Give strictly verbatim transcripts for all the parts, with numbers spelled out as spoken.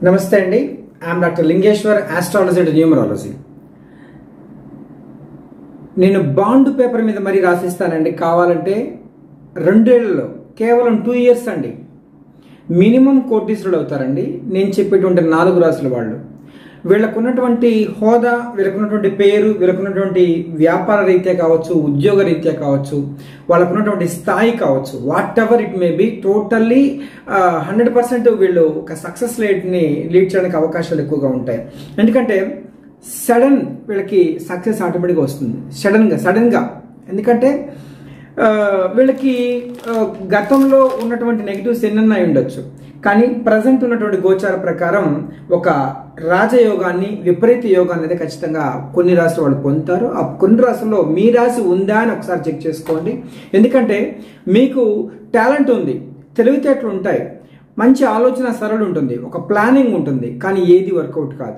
నమస్తే అండి. I'm doctor Lingeshwar, astrology and numerology. నేను బాండ్ పేపర్ మీద మరీ రాసిస్తానండి. కావాలంటే రెండేళ్లలో కేవలం టూ ఇయర్స్ అండి మినిమం కోటీశ్వరుడు అవుతారండి. నేను చెప్పేటువంటి నాలుగు రాసుల వాళ్ళు. వీళ్ళకున్నటువంటి హోదా, వీళ్ళకున్నటువంటి పేరు, వీళ్ళకున్నటువంటి వ్యాపార రీత్యా కావచ్చు, ఉద్యోగ రీత్యా కావచ్చు, వాళ్ళకున్నటువంటి స్థాయి కావచ్చు, whatever it may be, totally hundred percent వీళ్ళు ఒక సక్సెస్ రేట్ని లీడ్ చేయడానికి అవకాశాలు ఎక్కువగా ఉంటాయి. ఎందుకంటే సడన్ వీళ్ళకి సక్సెస్ ఆటోమేటిక్గా వస్తుంది. సడన్గా సడన్గా ఎందుకంటే వీళ్ళకి గతంలో ఉన్నటువంటి నెగిటివ్స్ ఎన్నన్నా ఉండొచ్చు, కానీ ప్రజెంట్ ఉన్నటువంటి గోచార ప్రకారం ఒక రాజయోగాన్ని, విపరీత యోగాన్ని అయితే ఖచ్చితంగా కొన్ని రాశులు వాళ్ళు పొందుతారు. ఆ కొన్ని రాశుల్లో మీ రాశి ఉందా అని ఒకసారి చెక్ చేసుకోండి. ఎందుకంటే మీకు టాలెంట్ ఉంది, తెలివితేటలు ఉంటాయి, మంచి ఆలోచన సరళి ఉంటుంది, ఒక ప్లానింగ్ ఉంటుంది, కానీ ఏది వర్కౌట్ కాదు.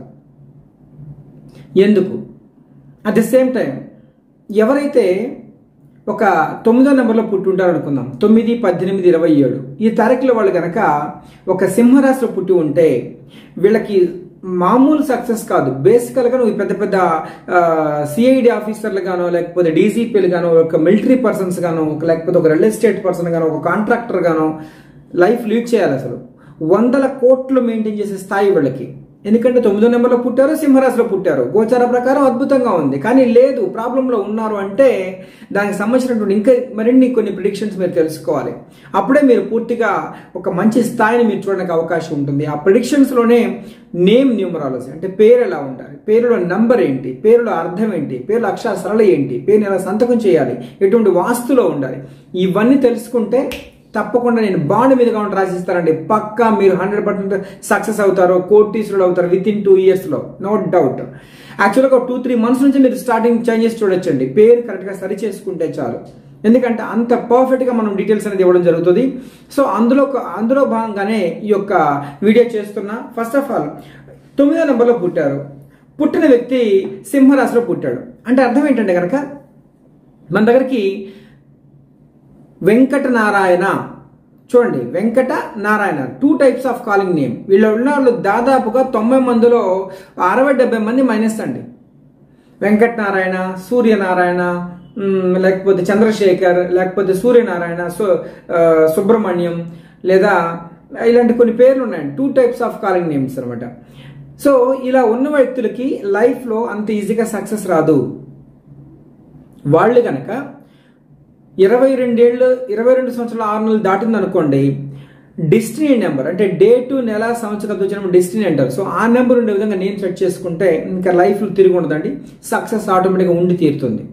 ఎందుకు? అట్ ద సేమ్ టైం ఎవరైతే ఒక తొమ్మిదో నెంబర్లో పుట్టి ఉంటారు అనుకుందాం, తొమ్మిది పద్దెనిమిది ఇరవై ఏడు ఈ తారీఖుల వాళ్ళు కనుక ఒక సింహరాశిలో పుట్టి ఉంటే వీళ్ళకి మామూలు సక్సెస్ కాదు. బేసికల్గా నువ్వు పెద్ద పెద్ద సిఐడి ఆఫీసర్లు గానో, లేకపోతే డీజీపీలు గానో, ఒక మిలిటరీ పర్సన్స్ గానో, లేకపోతే ఒక రియల్ ఎస్టేట్ పర్సన్ గానో, ఒక కాంట్రాక్టర్ గానో లైఫ్ లీడ్ చేయాలి. అసలు వందల కోట్లు మెయింటైన్ చేసే స్థాయి వీళ్ళకి. ఎందుకంటే తొమ్మిదో నెంబర్లో పుట్టారు, సింహరాశిలో పుట్టారు, గోచార ప్రకారం అద్భుతంగా ఉంది. కానీ లేదు, ప్రాబ్లంలో ఉన్నారు అంటే దానికి సంబంధించినటువంటి ఇంకా మరిన్ని కొన్ని ప్రిడిక్షన్స్ మీరు తెలుసుకోవాలి. అప్పుడే మీరు పూర్తిగా ఒక మంచి స్థాయిని మీరు చూడడానికి అవకాశం ఉంటుంది. ఆ ప్రిడిక్షన్స్లోనే నేమ్ న్యూమరాలజీ అంటే పేరు ఎలా ఉండాలి, పేరులో నంబర్ ఏంటి, పేరులో అర్థం ఏంటి, పేరులో అక్షర సరళ ఏంటి, పేరుని ఎలా సంతకం చేయాలి, ఎటువంటి వాస్తులో ఉండాలి, ఇవన్నీ తెలుసుకుంటే తప్పకుండా నేను బాండ్ మీద కాకుండా రాసిస్తానండి. పక్కా మీరు హండ్రెడ్ పర్సెంట్ సక్సెస్ అవుతారు, కోటీశ్వరుడు అవుతారు విత్ ఇన్ టూ ఇయర్స్లో, నో డౌట్. యాక్చువల్గా ఒక టూ త్రీ మంత్స్ నుంచి మీరు స్టార్టింగ్ చేంజెస్ చూడొచ్చండి. పేరు కరెక్ట్గా సరి చేసుకుంటే చాలు. ఎందుకంటే అంత పర్ఫెక్ట్గా మనం డీటెయిల్స్ అనేది ఇవ్వడం జరుగుతుంది. సో అందులో అందులో భాగంగానే ఈ యొక్క వీడియో చేస్తున్నా. ఫస్ట్ ఆఫ్ ఆల్ తొమ్మిదో నెంబర్లో పుట్టారు, పుట్టిన వ్యక్తి సింహరాశిలో పుట్టాడు అంటే అర్థం ఏంటంటే కనుక మన దగ్గరికి వెంకట నారాయణ, చూడండి Venkata Narayana two types of calling name. వీళ్ళు ఉన్న వాళ్ళు దాదాపుగా తొంభై మందిలో అరవై డెబ్బై మంది మైనస్ అండి. వెంకట నారాయణ, సూర్యనారాయణ, లేకపోతే చంద్రశేఖర్, లేకపోతే సూర్యనారాయణ, సు సుబ్రహ్మణ్యం, లేదా ఇలాంటి కొన్ని పేర్లు ఉన్నాయండి. Two types of calling names అనమాట. సో ఇలా ఉన్న వ్యక్తులకి లైఫ్లో అంత ఈజీగా సక్సెస్ రాదు. వాళ్ళు కనుక ఇరవై రెండేళ్ళు ఇరవై రెండు సంవత్సరాల ఆరు నెలలు దాటింది అనుకోండి, డెస్టినీ నెంబర్ అంటే డేటు, నెల, సంవత్సరం వచ్చినప్పుడు డెస్టినీ అంటారు. సో ఆ నెంబర్ ఉండే విధంగా నేను సెట్ చేసుకుంటే ఇంకా లైఫ్లో తిరిగి ఉండదండి, సక్సెస్ ఆటోమేటిక్గా ఉండి తీరుతుంది.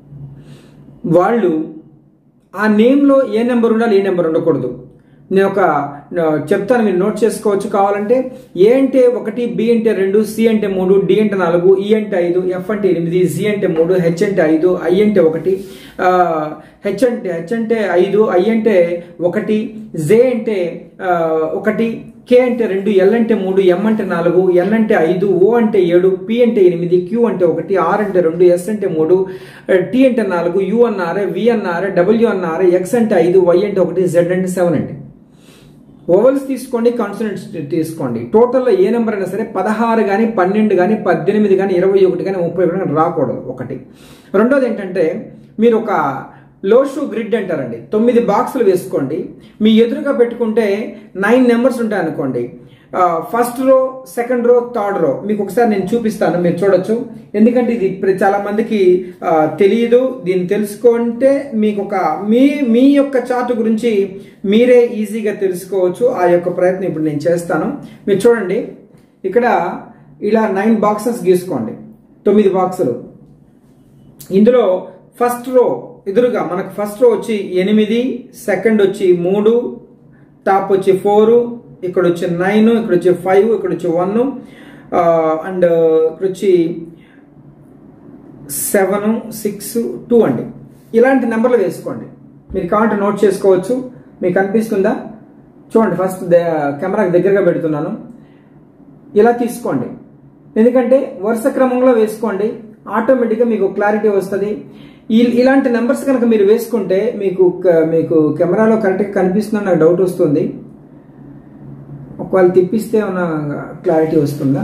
వాళ్ళు ఆ నేమ్లో ఏ నెంబర్ ఉండాలి, ఏ నెంబర్ ఉండకూడదు. నేను ఒక చెప్తాను, మీరు నోట్ చేసుకోవచ్చు కావాలంటే. ఏ అంటే ఒకటి, బి అంటే రెండు, సి అంటే మూడు, డి అంటే నాలుగు, ఈ అంటే ఐదు, ఎఫ్ అంటే ఎనిమిది, జి అంటే మూడు, హెచ్ అంటే ఐదు, ఐ అంటే ఒకటి, హెచ్ అంటే హెచ్ అంటే ఐదు, ఐ అంటే ఒకటి, జే అంటే ఒకటి, కే అంటే రెండు, ఎల్ అంటే మూడు, ఎం అంటే నాలుగు, ఎన్ అంటే ఐదు, ఓ అంటే ఏడు, పి అంటే ఎనిమిది, క్యూ అంటే ఒకటి, ఆర్ అంటే రెండు, ఎస్ అంటే మూడు, టి అంటే నాలుగు, యు అన్నారే, వి అన్నారే, డబ్ల్యూ అన్నారే, ఎక్స్ అంటే ఐదు, వై అంటే ఒకటి, జెడ్ అంటే సెవెన్ అండి. ఓవల్స్ తీసుకోండి, కాన్సనెంట్స్ తీసుకోండి. టోటల్లో ఏ నెంబర్ అయినా సరే పదహారు కానీ, పన్నెండు కానీ, పద్దెనిమిది కానీ, ఇరవై ఒకటి కానీ, ముప్పై ఒకటి కానీ రాకూడదు. ఒకటి. రెండోది ఏంటంటే మీరు ఒక లోషు గ్రిడ్ అంటారండి, తొమ్మిది బాక్సులు వేసుకోండి. మీ ఎదురుగా పెట్టుకుంటే నైన్ నెంబర్స్ ఉంటాయి అనుకోండి. First row, second row, third row మీకు ఒకసారి నేను చూపిస్తాను, మీరు చూడొచ్చు. ఎందుకంటే ఇది చాలా మందికి తెలియదు. దీన్ని తెలుసుకుంటే మీకు ఒక మీ మీ యొక్క చార్ట్ గురించి మీరే ఈజీగా తెలుసుకోవచ్చు. ఆ యొక్క ప్రయత్నం ఇప్పుడు నేను చేస్తాను. మీరు చూడండి, ఇక్కడ ఇలా నైన్ బాక్సెస్ గీసుకోండి, తొమ్మిది బాక్సులు. ఇందులో ఫస్ట్ రో ఎదురుగా మనకు ఫస్ట్ రో వచ్చి ఎనిమిది, సెకండ్ వచ్చి మూడు, టాప్ వచ్చి ఫోరు, ఇక్కడ వచ్చి నైన్, ఇక్కడ వచ్చి ఫైవ్, ఇక్కడ వచ్చి వన్, అండ్ ఇక్కడ వచ్చి సెవెన్, సిక్స్, టూ అండి. ఇలాంటి నెంబర్లు వేసుకోండి. మీరు కావాలంటే నోట్ చేసుకోవచ్చు. మీకు అనిపిస్తుందా? చూడండి, ఫస్ట్ కెమెరాకి దగ్గరగా పెడుతున్నాను. ఇలా తీసుకోండి, ఎందుకంటే వరుస క్రమంలో వేసుకోండి, ఆటోమేటిక్గా మీకు క్లారిటీ వస్తుంది. ఇలాంటి నెంబర్స్ కనుక మీరు వేసుకుంటే మీకు మీకు కెమెరాలో కరెక్ట్గా కనిపిస్తుందని నాకు డౌట్ వస్తుంది. ఒకవేళ తిప్పిస్తే ఏమైనా క్లారిటీ వస్తుందా?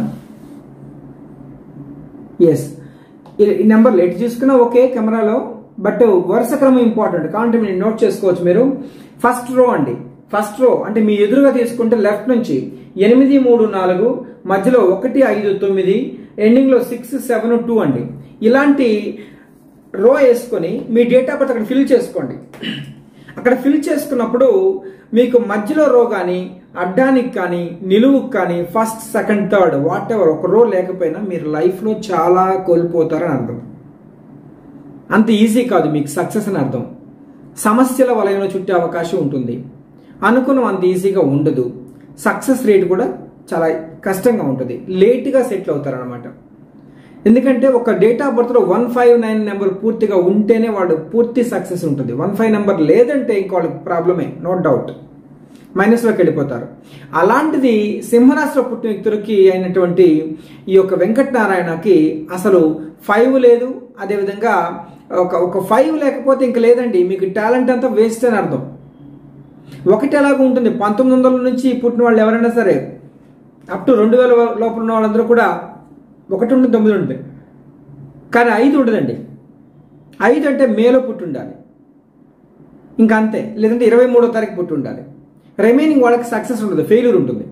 ఎస్, ఈ నెంబర్లు ఎటు చూసుకున్నా ఓకే కెమెరాలో, బట్ వరుస క్రమం ఇంపార్టెంట్ కాబట్టి మీరు నోట్ చేసుకోవచ్చు. మీరు ఫస్ట్ రో అండి, ఫస్ట్ రో అంటే మీ ఎదురుగా తీసుకుంటే లెఫ్ట్ నుంచి ఎనిమిది మూడు నాలుగు, మధ్యలో ఒకటి ఐదు తొమ్మిది, ఎండింగ్ లో సిక్స్ సెవెన్ టూ అండి. ఇలాంటి రో వేసుకొని మీ డేట్ ఆఫ్ బర్త్ అక్కడ ఫిల్ చేసుకోండి. అక్కడ ఫిల్ చేసుకున్నప్పుడు మీకు మధ్యలో రో కానీ అడ్డానికి కానీ నిలువుకు కానీ first second third whatever ఒక రో లేకపోయినా మీరు లైఫ్లో చాలా కోల్పోతారని అర్థం. అంత ఈజీ కాదు మీకు సక్సెస్ అని అర్థం. సమస్యల వలయంలో చుట్టే అవకాశం ఉంటుంది. అనుకున్న అంత ఈజీగా ఉండదు. సక్సెస్ రేట్ కూడా చాలా కష్టంగా ఉంటుంది. లేట్గా సెటిల్ అవుతారనమాట. ఎందుకంటే ఒక డేట్ ఆఫ్ బర్త్లో వన్ ఫైవ్ నైన్ నెంబర్ పూర్తిగా ఉంటేనే వాడు పూర్తి సక్సెస్ ఉంటుంది. వన్ ఫైవ్ నెంబర్ లేదంటే ఇంక వాళ్ళకి ప్రాబ్లమే, నో డౌట్, మైనస్లోకి వెళ్ళిపోతారు. అలాంటిది సింహరాశిలో పుట్టిన వ్యక్తులకి అయినటువంటి ఈ యొక్క వెంకటనారాయణకి అసలు ఫైవ్ లేదు. అదేవిధంగా ఒక ఒక ఫైవ్ లేకపోతే ఇంక లేదండి, మీకు టాలెంట్ అంతా వేస్ట్ అని అర్థం. ఒకటి ఎలాగో ఉంటుంది, పంతొమ్మిది వందల నుంచి పుట్టిన వాళ్ళు ఎవరైనా సరే అప్ టు రెండు వేల లోపల ఉన్న వాళ్ళందరూ కూడా ఒకటి ఉంటుంది, తొమ్మిది ఉంటుంది, కానీ ఐదు ఉండదండి. ఐదు అంటే మేలో పుట్టి ఉండాలి, ఇంకా అంతే. లేదంటే ఇరవై మూడో తారీఖు పుట్టి ఉండాలి. రిమైనింగ్ వాళ్ళకి సక్సెస్ ఉండదు, ఫెయిల్యూర్ ఉంటుంది.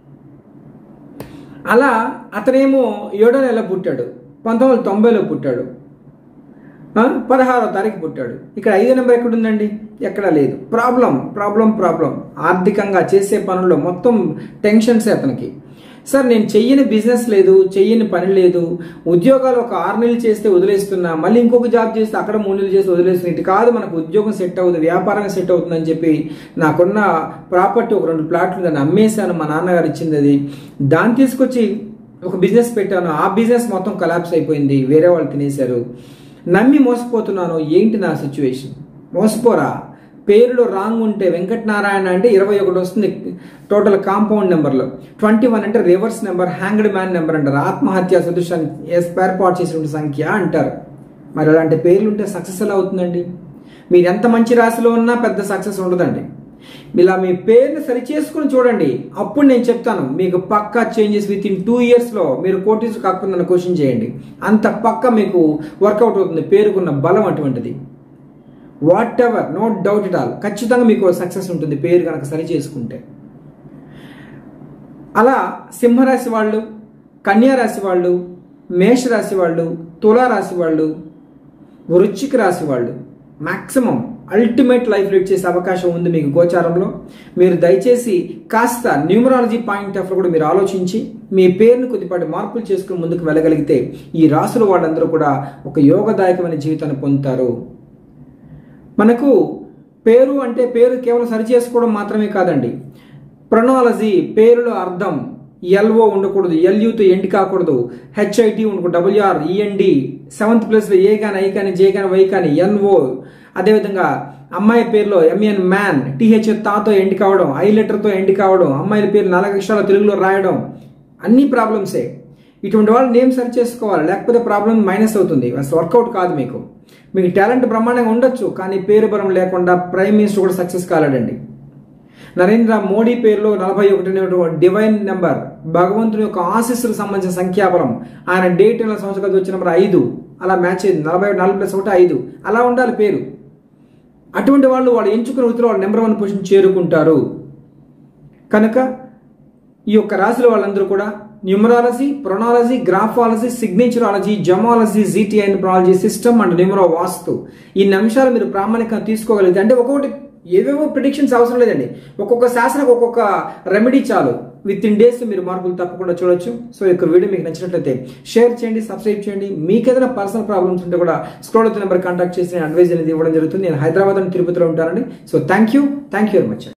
అలా అతనేమో ఏడో నెల పుట్టాడు, పంతొమ్మిది వందల తొంభైలో పుట్టాడు, పదహారో తారీఖు పుట్టాడు. ఇక్కడ ఐదో నెంబర్ ఎక్కడుందండి? ఎక్కడా లేదు. ప్రాబ్లం ప్రాబ్లం ప్రాబ్లం ఆర్థికంగా చేసే పనుల్లో మొత్తం టెన్షన్సే అతనికి. సార్ నేను చెయ్యని బిజినెస్ లేదు, చెయ్యని పని లేదు, ఉద్యోగాలు ఒక ఆరు నెలలు చేస్తే వదిలేస్తున్నా, మళ్ళీ ఇంకొక జాబ్ చేస్తే అక్కడ మూడు నెలలు చేస్తే వదిలేస్తున్నా. ఇటు కాదు, మనకు ఉద్యోగం సెట్ అవుతుంది, వ్యాపారం సెట్ అవుతుందని చెప్పి నాకున్న ప్రాపర్టీ ఒక రెండు ప్లాట్లు దాన్ని అమ్మేశాను, మా నాన్నగారు ఇచ్చింది అది, దాన్ని తీసుకొచ్చి ఒక బిజినెస్ పెట్టాను, ఆ బిజినెస్ మొత్తం కొలాప్స్ అయిపోయింది, వేరే వాళ్ళు తినేశారు, నమ్మి మోసపోతున్నాను. ఏంటి నా సిచ్యువేషన్? మోసపోరా. పేరులో రాంగ్ ఉంటే వెంకటనారాయణ అంటే ఇరవై ఒకటి వస్తుంది టోటల్ కాంపౌండ్ నెంబర్లో. ట్వంటీ వన్ అంటే reverse number, hanged man number అంటారు. ఆత్మహత్య సదృశాన్ని ఏర్పాటు చేసినటువంటి సంఖ్య అంటారు. మరి అలాంటి పేర్లు ఉంటే సక్సెస్ ఎలా అవుతుందండి? మీరు ఎంత మంచి రాశిలో ఉన్నా పెద్ద సక్సెస్ ఉండదండి. ఇలా మీ పేరుని సరి చేసుకుని చూడండి, అప్పుడు నేను చెప్తాను మీకు పక్కా చేంజెస్ విత్ ఇన్ టూ ఇయర్స్లో మీరు కోటీస్ కాకపోతే నన్ను క్వశ్చన్ చేయండి, అంత పక్క మీకు వర్కౌట్ అవుతుంది. పేరుకున్న బలం అటువంటిది. Whatever, no doubt it all, ఖచ్చితంగా మీకు సక్సెస్ ఉంటుంది పేరు కనుక సరి చేసుకుంటే. అలా సింహరాశి వాళ్ళు, కన్యారాశి వాళ్ళు, మేషరాశి వాళ్ళు, తులారాశి వాళ్ళు, వృశ్చిక రాశి వాళ్ళు మ్యాక్సిమం అల్టిమేట్ లైఫ్ లీడ్ చేసే అవకాశం ఉంది మీకు గోచారంలో. మీరు దయచేసి కాస్త న్యూమరాలజీ పాయింట్ ఆఫ్ కూడా మీరు ఆలోచించి మీ పేరును కొద్దిపాటి మార్పులు చేసుకుని ముందుకు వెళ్ళగలిగితే ఈ రాసుల వాళ్ళందరూ కూడా ఒక యోగదాయకమైన జీవితాన్ని పొందుతారు. మనకు పేరు అంటే పేరు కేవలం సరి చేసుకోవడం మాత్రమే కాదండి. ప్రొనాలజీ, పేరులో అర్థం, ఎల్ఓ ఉండకూడదు, ఎల్యూతో ఎండ్ కాకూడదు, హెచ్ఐటి ఉండకూడదు, డబ్ల్యూఆర్, ఈఎన్డి, సెవెంత్ ప్లేస్లో ఏ కానీ, ఐ కానీ, జే కానీ, వై కానీ, ఎన్ఓ. అదేవిధంగా అమ్మాయి పేరులో ఎంఎన్ మ్యాన్, టీహెచ్ తాతో ఎండ్ కావడం, ఐ లెటర్తో ఎండ్ కావడం, అమ్మాయిల పేరు నాలుగు అక్షరాలు తెలుగులో రాయడం, అన్ని ప్రాబ్లమ్సే. ఇటువంటి వాళ్ళు నేమ్ సరి చేసుకోవాలి, లేకపోతే ప్రాబ్లం మైనస్ అవుతుంది, అసలు వర్కౌట్ కాదు. మీకు మీకు టాలెంట్ బ్రహ్మాండంగా ఉండొచ్చు, కానీ పేరు బలం లేకుండా ప్రైమ్ మినిస్టర్ కూడా సక్సెస్ కాలేడండి. నరేంద్ర మోడీ పేరులో నలభై ఒకటి డివైన్ నెంబర్, భగవంతుని యొక్క ఆశీస్సులకు సంబంధించిన సంఖ్యాబలం, ఆయన డేట్ నెల సంవత్సరాలు వచ్చిన నెంబర్ ఐదు, అలా మ్యాచ్ అయింది. నలభై నాలుగు ప్లస్ ఒకటి ఐదు, అలా ఉండాలి పేరు. అటువంటి వాళ్ళు వాళ్ళు ఎంచుకున్న వృత్తిలో వాళ్ళు నెంబర్ వన్ పొజిషన్ చేరుకుంటారు. కనుక ఈ యొక్క రాశుల వాళ్ళందరూ కూడా numerology, pronology, graphology, signatureology, gemology, GTI pronology, system and numero vastu, ఈ అంశాలు మీరు ప్రామాణికంగా తీసుకోగలిగితే, అంటే ఒక్కొక్కటి ఏవేవో ప్రిడిక్షన్స్ అవసరం లేదండి, ఒక్కొక్క శాస్త్రానికి ఒక్కొక్క రెమెడీ చాలు, విత్ ఇన్ డేస్ మీరు మార్పులు తప్పకుండా చూడొచ్చు. సో ఈ వీడియో మీకు నచ్చినట్లయితే షేర్ చేయండి, సబ్స్క్రైబ్ చేయండి. మీకు ఏదైనా పర్సనల్ ప్రాబ్లమ్స్ ఉంటే కూడా స్క్రోల్ అవుతున్న నెంబర్ కాంటాక్ట్ చేసి నేను అడ్వైజ్ అనేది ఇవ్వడం జరుగుతుంది. నేను హైదరాబాద్ అండ్ తిరుపతిలో ఉంటానండి. So thank you thank you very much.